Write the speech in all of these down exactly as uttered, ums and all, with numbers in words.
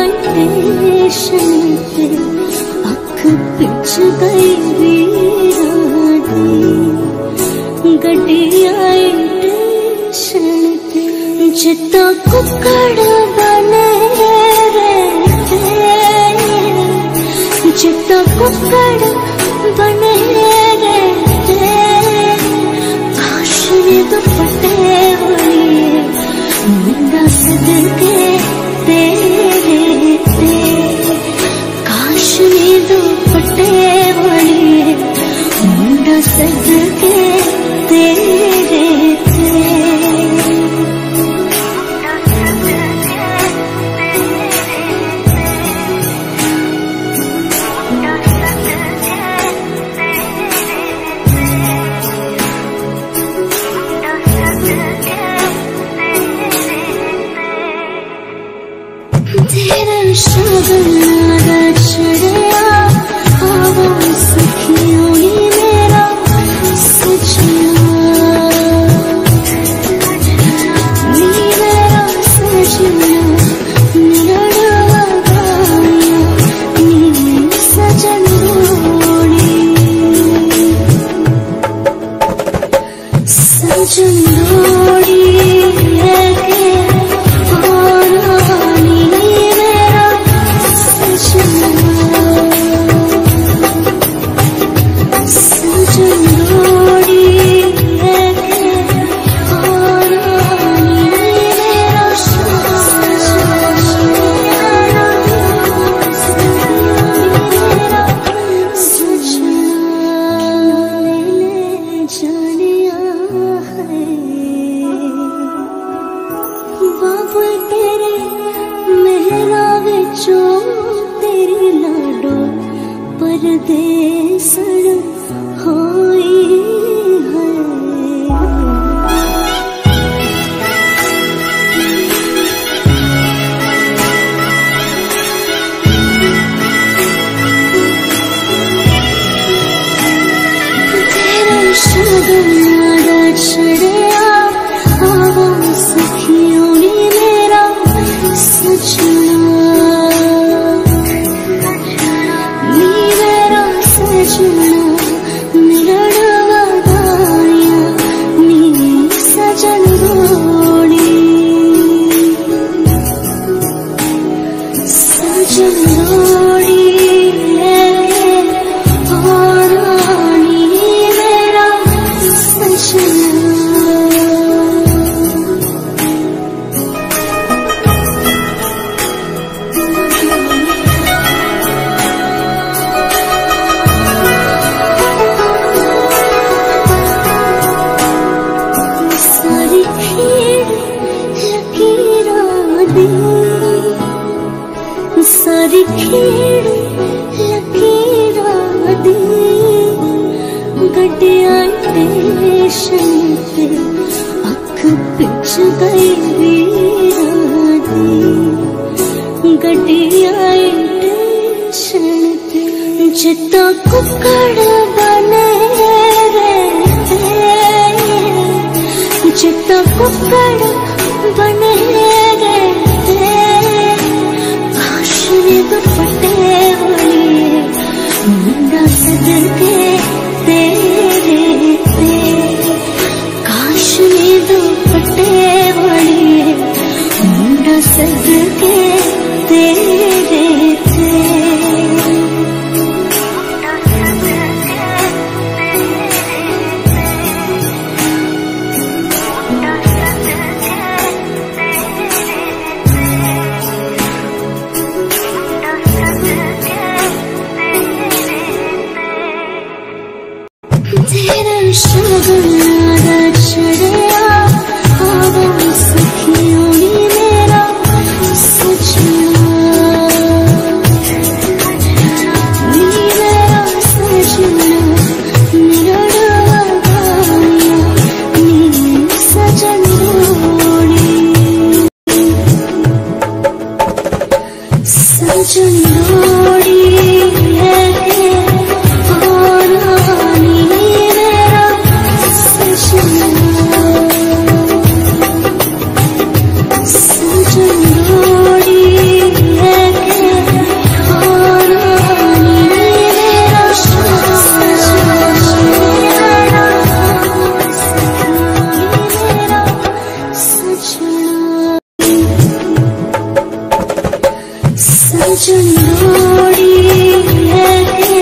आई station पे अख पिछ गई वीरानी गड्डी आई टेशन पे जिता कुकड़ बने रहते जिता कुकड़ बने रहते काशनी दुपट्टे वाली मुंडा सदके तेरे ते काशनी दुपट्टे वाली मुंडा सदके तेरे ते तेरा शगना चढ़िया आवा सखियों नी मेरा सजना नी मेरा सजना मेरा डवाया नी सजन रोड़ी सजन रोड़ी है तेरी लाडो परदेसण होई है तेरा शगना चढ़िया आवा सखियों नी मेरा सजना सजना मेरा डवाया नी सजन रोड़ी सजन रोड़ी और रानी मेरा सजना सारी खेड़ लकीरा दी गड्डी आई टेशन पे अख पिछ गई वीरानी गड्डी आई टेशन पे जिता कुकड़ बने रहते जिता कुकड़ बने रहते दुपट्टे वाली मुंडा सदके तेरे ते काशनी दुपट्टे वाली मुंडा सदके तेरे ते तेरा शगना चढ़िया आवा सखियों नी मेरा सजना नी मेरा सजना मेरा डवाया नी सजन रोड़ी सजन रोड़ी है और रानी मेरा सजना सजन रोड़ी है सजनोड़ी है के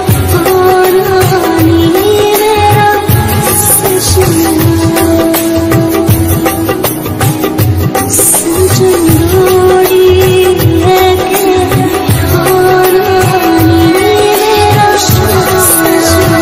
आरानी मेरा सजना सजनोड़ी है के आरानी मेरा सजना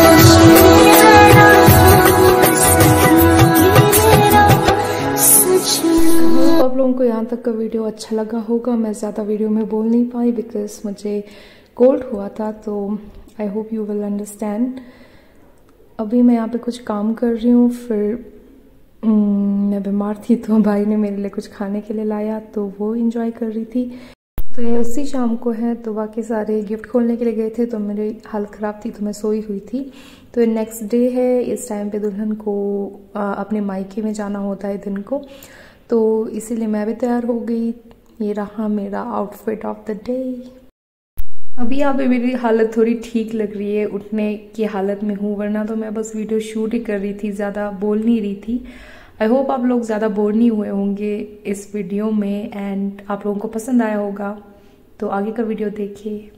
आप लोगों को यहाँ तक का वीडियो अच्छा लगा होगा। मैं ज़्यादा वीडियो में बोल नहीं पाई बिकॉज मुझे कोल्ड हुआ था, तो I hope you will understand. अभी मैं यहाँ पे कुछ काम कर रही हूँ, फिर मैं बीमार थी तो भाई ने मेरे लिए कुछ खाने के लिए लाया तो वो इंजॉय कर रही थी। तो ये उसी शाम को है, तो बाकी सारे गिफ्ट खोलने के लिए गए थे तो मेरी हालत ख़राब थी तो मैं सोई हुई थी। तो नेक्स्ट डे है, इस टाइम पे दुल्हन को आ, अपने मायके में जाना होता है दिन को, तो इसीलिए मैं भी तैयार हो गई। ये रहा मेरा आउटफिट ऑफ द डे। अभी यहाँ पे मेरी हालत थोड़ी ठीक लग रही है, उठने की हालत में हूँ, वरना तो मैं बस वीडियो शूट ही कर रही थी, ज़्यादा बोल नहीं रही थी। आई होप आप लोग ज़्यादा बोर नहीं हुए होंगे इस वीडियो में एंड आप लोगों को पसंद आया होगा, तो आगे का वीडियो देखिए।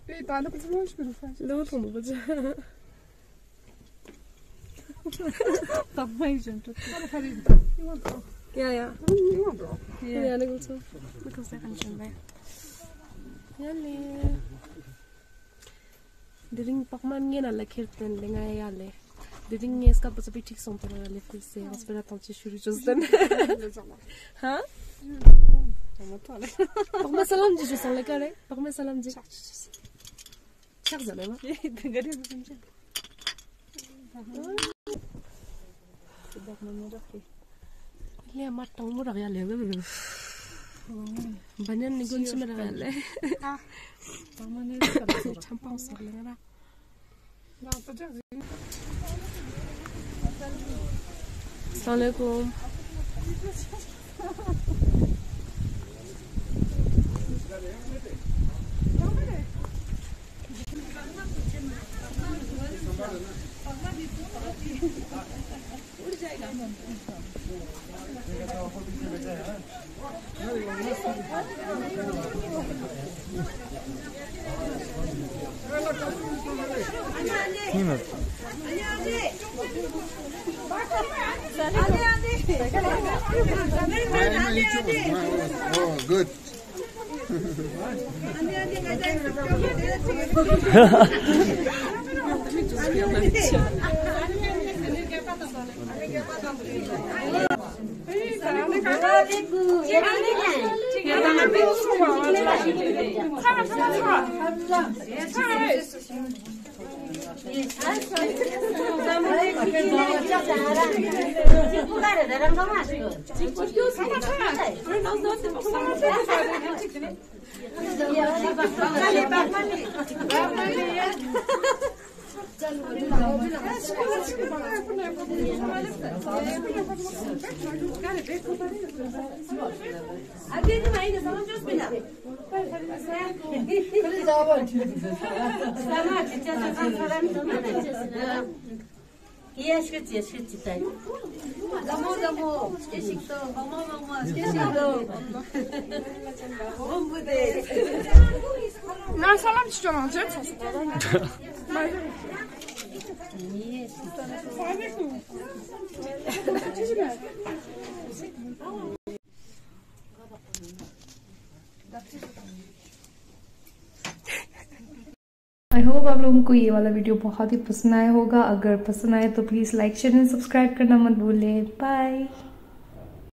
Ja, ja. Ja, det går så. Det kan se kanskje en vei. Yalle. Det ringer på man igjen eller kirten lenger yalle. Det ringer skal på så bli tik som på det litt se. Jeg spiller at han ikke skjører just den. Hæ? Pak med salam ji just sånn lekker det. Pak med salam ji. Kjær zane ma. Det går det som kjær. Det bak med meg da. ले मत town में रखा ले बे बनियान निगुन से में रखा ले हाँ पामने करते चंपाओं से लेंगे ना ना तो जा अस्सलामुअलैकुम उड़ जाएगा Oh, good. Yes, good, yes, good today. Damo, damo, skishito, mama, mama, skishito. Bombude. Na salam çıkacağım alacağım. Yes. I hope आप लोगों को ये वाला वीडियो बहुत ही पसंद आया होगा। अगर पसंद आए तो please like share and subscribe करना मत भूलें। बाय।